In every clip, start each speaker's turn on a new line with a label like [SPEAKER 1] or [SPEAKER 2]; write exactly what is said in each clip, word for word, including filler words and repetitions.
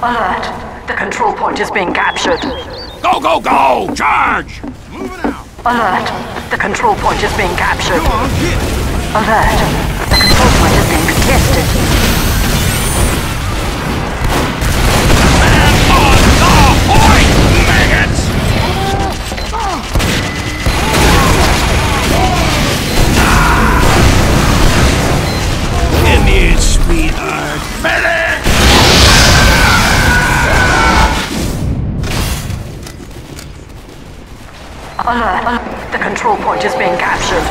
[SPEAKER 1] Alert! The control point is being captured.
[SPEAKER 2] Go, go, go! Charge! Moving out!
[SPEAKER 1] Alert! The control point is being captured.
[SPEAKER 2] Come on, get it!
[SPEAKER 1] Alert! The control point is being contested.
[SPEAKER 2] Man on the point, maggots! Come here, sweetheart. Medic!
[SPEAKER 1] Alert! The control point is being captured.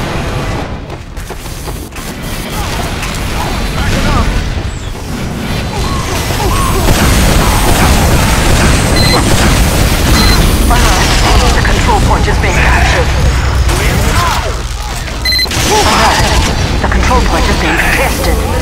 [SPEAKER 1] Alert! The control point is being captured. Alert! The control point is being contested.